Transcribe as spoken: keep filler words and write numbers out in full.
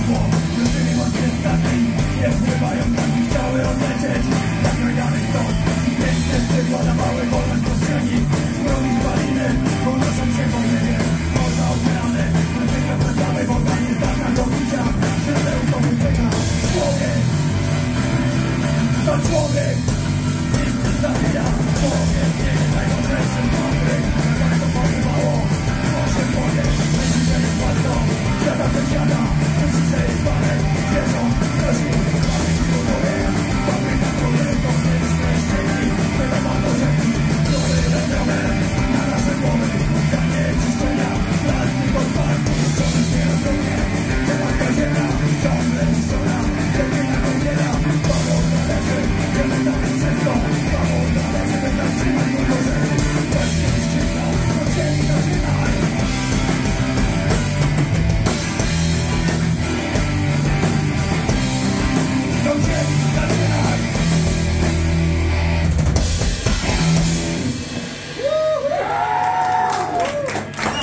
Państwo, ludzie łatwiej statki, nie wpływają tam i chciały odlecieć. Jak najdalej stąd, piękne skrzydła dawały wolność przestrzeni. Broni spaliny, ponoszą się po niebie. Morza oceany, zwykle wracamy, woda niezdarna do picia. Światełko muzyka, człowiek, to człowiek.